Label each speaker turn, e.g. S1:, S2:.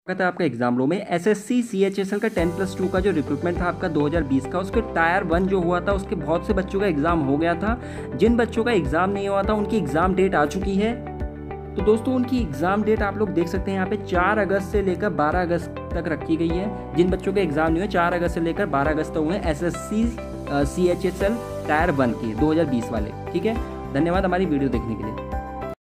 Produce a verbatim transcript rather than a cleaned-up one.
S1: स्वागत है आपका एग्जाम रो में। एसएससी सीएचएसएल का टेन प्लस टू का जो रिक्रूटमेंट था आपका दो हज़ार बीस का, उसके टायर वन जो हुआ था उसके बहुत से बच्चों का एग्ज़ाम हो गया था। जिन बच्चों का एग्ज़ाम नहीं हुआ था उनकी एग्ज़ाम डेट आ चुकी है। तो दोस्तों उनकी एग्ज़ाम डेट आप लोग देख सकते हैं यहाँ पे चार अगस्त से लेकर बारह अगस्त तक रखी गई है। जिन बच्चों के एग्ज़ाम नहीं हुए चार अगस्त से लेकर बारह अगस्त तक हुए S S C C H S L tier one के दो हज़ार बीस वाले। ठीक है, धन्यवाद हमारी वीडियो देखने के लिए।